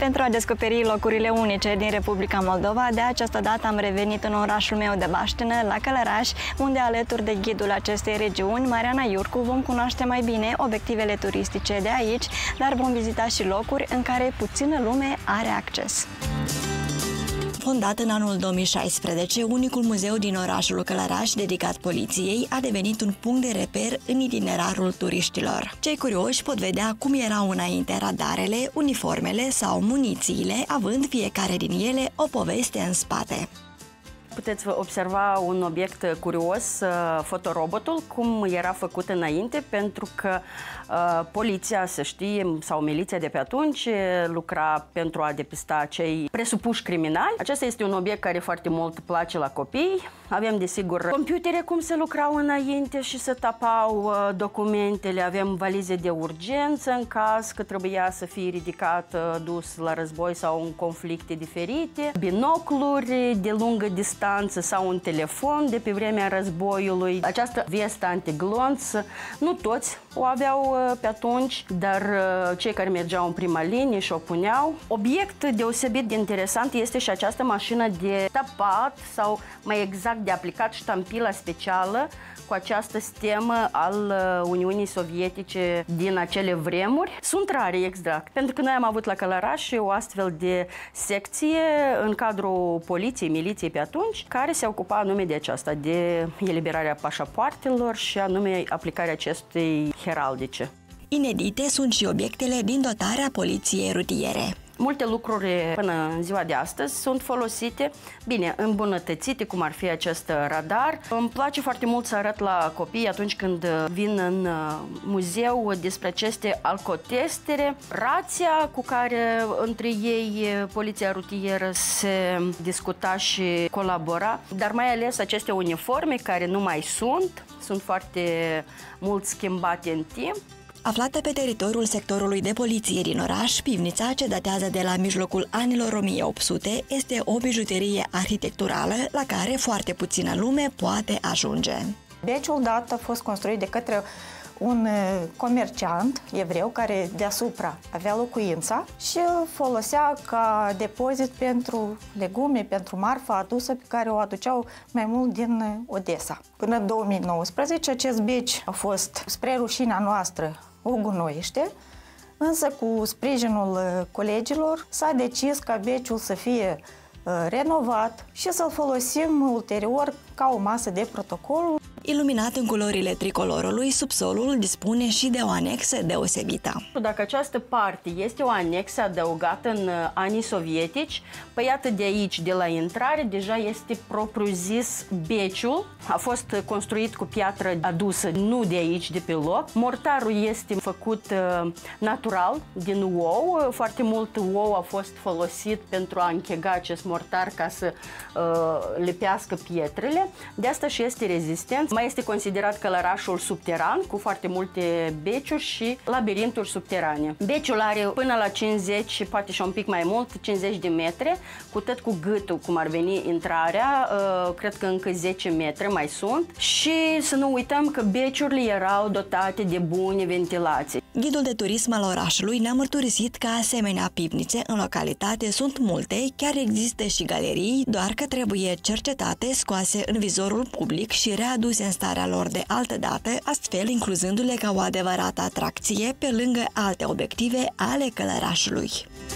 Pentru a descoperi locurile unice din Republica Moldova, de această dată am revenit în orașul meu de baștină, la Călăraș, unde alături de ghidul acestei regiuni, Mariana Iurcu, vom cunoaște mai bine obiectivele turistice de aici, dar vom vizita și locuri în care puțină lume are acces. Fondat în anul 2016, unicul muzeu din orașul Călăraș dedicat poliției a devenit un punct de reper în itinerarul turiștilor. Cei curioși pot vedea cum erau înainte radarele, uniformele sau munițiile, având fiecare din ele o poveste în spate. Puteți observa un obiect curios, fotorobotul, cum era făcut înainte, pentru că poliția, să știe, sau miliția de pe atunci lucra pentru a depista cei presupuși criminali. Acesta este un obiect care foarte mult place la copii. Avem, desigur, computere cum se lucrau înainte și se tapau documentele. Avem valize de urgență în caz că trebuia să fie ridicat, dus la război sau în conflicte diferite. Binocluri de lungă distanță sau un telefon de pe vremea războiului. Această vestă antiglonț, nu toți o aveau pe atunci, dar cei care mergeau în prima linie și o puneau. Obiect deosebit de interesant este și această mașină de tapat sau mai exact de aplicat ștampila specială cu această stemă al Uniunii Sovietice din acele vremuri. Sunt rare, exact, pentru că noi am avut la Călăraș o astfel de secție în cadrul poliției, miliției pe atunci, care se ocupa anume de aceasta, de eliberarea pașapoartelor și anume aplicarea acestei heraldice. Inedite sunt și obiectele din dotarea poliției rutiere. Multe lucruri până în ziua de astăzi sunt folosite, bine, îmbunătățite, cum ar fi acest radar. Îmi place foarte mult să arăt la copii atunci când vin în muzeu despre aceste alcotestere, rația cu care între ei poliția rutieră se discuta și colabora, dar mai ales aceste uniforme care nu mai sunt foarte mult schimbate în timp. Aflată pe teritoriul sectorului de poliție din oraș, pivnița, ce datează de la mijlocul anilor 1800, este o bijuterie arhitecturală la care foarte puțină lume poate ajunge. Beciul dat a fost construit de către un comerciant evreu care deasupra avea locuința și îl folosea ca depozit pentru legume, pentru marfa adusă pe care o aduceau mai mult din Odessa. Până în 2019 acest beci a fost, spre rușinea noastră, o gunoiește, însă cu sprijinul colegilor s-a decis ca beciul să fie renovat și să-l folosim ulterior ca o masă de protocol. Iluminat în culorile tricolorului, subsolul dispune și de o anexă deosebită. Dacă această parte este o anexă adăugată în anii sovietici, păi iată de aici, de la intrare, deja este propriu-zis beciul. A fost construit cu piatră adusă, nu de aici, de pe loc. Mortarul este făcut natural, din ou. Foarte mult ou a fost folosit pentru a închega acest mortar ca să lipească pietrele. De asta și este rezistent. Mai este considerat Călărașul subteran, cu foarte multe beciuri și labirinturi subterane. Beciul are până la 50, poate și un pic mai mult, 50 de metri, cu tot cu gâtul, cum ar veni intrarea, cred că încă 10 metri mai sunt. Și să nu uităm că beciurile erau dotate de bune ventilații. Ghidul de turism al orașului ne-a mărturisit că asemenea pivnițe în localitate sunt multe, chiar există și galerii, doar că trebuie cercetate, scoase în vizorul public și readuse în starea lor de altădată, astfel incluzându-le ca o adevărată atracție pe lângă alte obiective ale Călărașului.